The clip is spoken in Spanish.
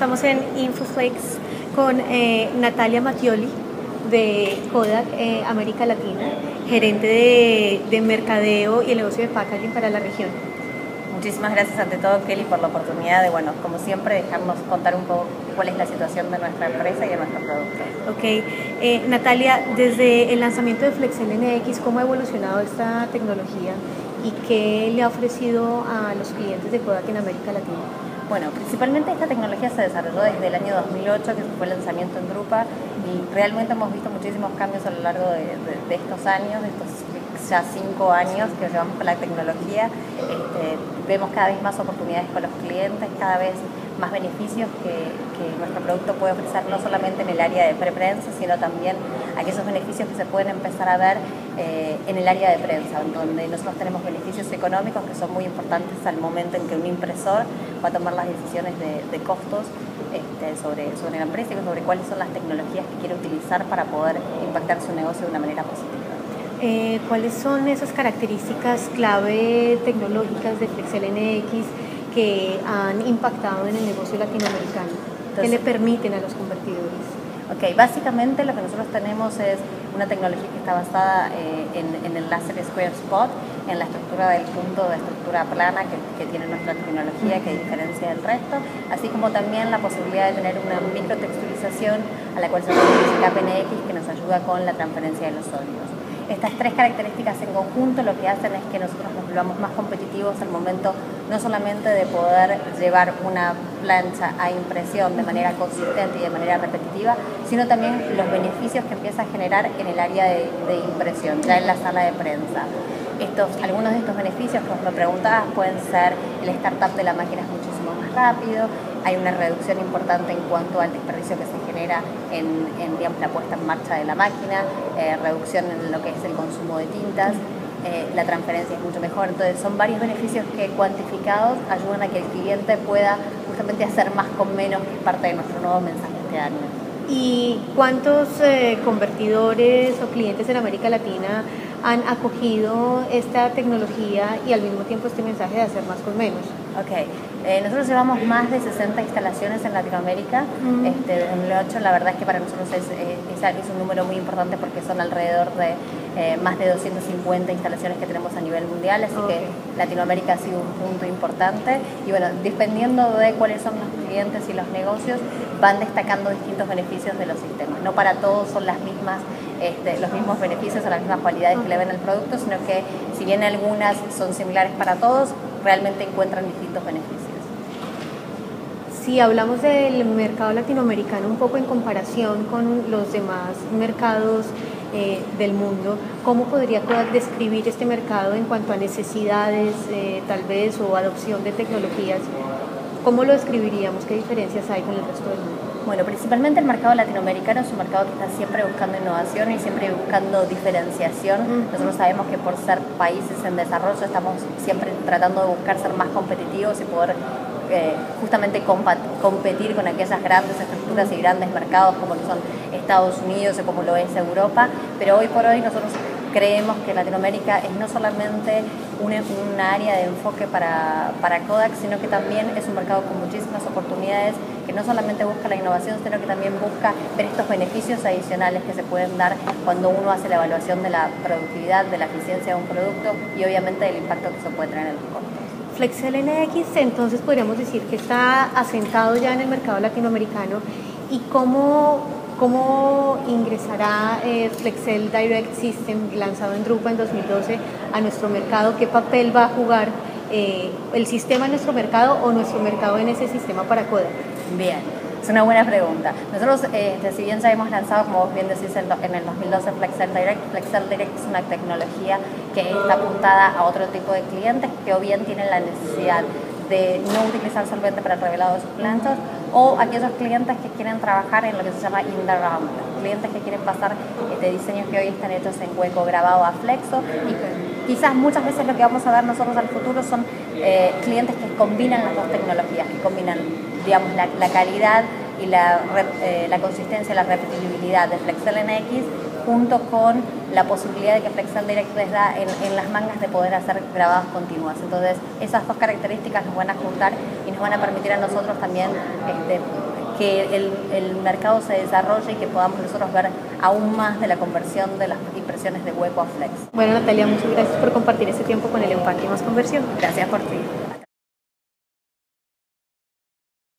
estamos en Infoflex con Natalia Mattioli de Kodak América Latina, gerente de mercadeo y el negocio de packaging para la región. Muchísimas gracias ante todo, Kelly, por la oportunidad de, como siempre, dejarnos contar un poco cuál es la situación de nuestra empresa y de nuestro producto. Ok, Natalia, desde el lanzamiento de Flexel NX, ¿cómo ha evolucionado esta tecnología y qué le ha ofrecido a los clientes de Kodak en América Latina? Bueno, principalmente esta tecnología se desarrolló desde el año 2008, que fue el lanzamiento en Drupa, y realmente hemos visto muchísimos cambios a lo largo de estos años, de estos ya 5 años que llevamos con la tecnología. Vemos cada vez más oportunidades con los clientes, cada vez más beneficios que nuestro producto puede ofrecer, no solamente en el área de preprensa, sino también aquellos beneficios que se pueden empezar a ver en el área de prensa, donde nosotros tenemos beneficios económicos que son muy importantes al momento en que un impresor va a tomar las decisiones de costos sobre la empresa y sobre cuáles son las tecnologías que quiere utilizar para poder impactar su negocio de una manera positiva. ¿Cuáles son esas características clave tecnológicas de Flexel NX que han impactado en el negocio latinoamericano? ¿Qué le permiten a los convertidores? Ok, básicamente lo que nosotros tenemos es una tecnología que está basada en el láser Square Spot, en la estructura del punto de estructura plana que tiene nuestra tecnología, que diferencia del resto, así como también la posibilidad de tener una microtexturización a la cual se puede utilizar PNX, que nos ayuda con la transferencia de los sólidos. Estas tres características en conjunto lo que hacen es que nosotros nos volvamos más competitivos al momento no solamente de poder llevar una plancha a impresión de manera consistente y de manera repetitiva, sino también los beneficios que empieza a generar en el área de impresión, ya en la sala de prensa. Algunos de estos beneficios que vos me preguntabas pueden ser el startup de la máquina es muchísimo más rápido, hay una reducción importante en cuanto al desperdicio que se genera en digamos, la puesta en marcha de la máquina, reducción en lo que es el consumo de tintas, la transferencia es mucho mejor. Entonces son varios beneficios que cuantificados ayudan a que el cliente pueda justamente hacer más con menos, que es parte de nuestro nuevo mensaje este año. ¿Y cuántos convertidores o clientes en América Latina han acogido esta tecnología y al mismo tiempo este mensaje de hacer más con menos? Ok, nosotros llevamos más de 60 instalaciones en Latinoamérica. Desde 2008 la verdad es que para nosotros es un número muy importante porque son alrededor de más de 250 instalaciones que tenemos a nivel mundial, así que Latinoamérica ha sido un punto importante y bueno, dependiendo de cuáles son los clientes y los negocios, van destacando distintos beneficios de los sistemas. No para todos son las mismas, los mismos beneficios o las mismas cualidades que le ven al producto, sino que si bien algunas son similares para todos, realmente encuentran distintos beneficios. Si hablamos del mercado latinoamericano un poco en comparación con los demás mercados del mundo, ¿cómo podría Kodak describir este mercado en cuanto a necesidades tal vez o adopción de tecnologías? ¿Cómo lo describiríamos? ¿Qué diferencias hay con el resto del mundo? Bueno, principalmente el mercado latinoamericano es un mercado que está siempre buscando innovación y siempre buscando diferenciación. Nosotros sabemos que por ser países en desarrollo estamos siempre tratando de buscar ser más competitivos y poder justamente competir con aquellas grandes estructuras y grandes mercados como lo son Estados Unidos o como lo es Europa, pero hoy por hoy nosotros creemos que Latinoamérica es no solamente una área de enfoque para Kodak, sino que también es un mercado con muchísimas oportunidades, que no solamente busca la innovación, sino que también busca ver estos beneficios adicionales que se pueden dar cuando uno hace la evaluación de la productividad, de la eficiencia de un producto y obviamente del impacto que eso puede tener en los costos. Flexel NX, entonces podríamos decir que está asentado ya en el mercado latinoamericano. ¿Y cómo ingresará Flexel Direct System, lanzado en Drupa en 2012, a nuestro mercado? ¿Qué papel va a jugar el sistema en nuestro mercado o nuestro mercado en ese sistema para Kodak? Bien, es una buena pregunta. Nosotros, si bien ya hemos lanzado, como vos bien decís, en el 2012 Flexel Direct es una tecnología que está apuntada a otro tipo de clientes que o bien tienen la necesidad de no utilizar solvente para el revelado de sus planchas, o aquellos clientes que quieren trabajar en lo que se llama in the round, clientes que quieren pasar diseños que hoy están hechos en hueco grabado a flexo, y quizás muchas veces lo que vamos a ver nosotros al futuro son clientes que combinan las dos tecnologías, que combinan, digamos, la calidad y la consistencia y la repetibilidad de Flexel NX junto con la posibilidad de que Flexel Direct les da en las mangas de poder hacer grabadas continuas. Entonces esas dos características nos van a juntar y nos van a permitir a nosotros también que el mercado se desarrolle y que podamos nosotros ver aún más de la conversión de las impresiones de hueco a flex. Bueno, Natalia, muchas gracias por compartir este tiempo con el Empaque Más Conversión. Gracias por ti.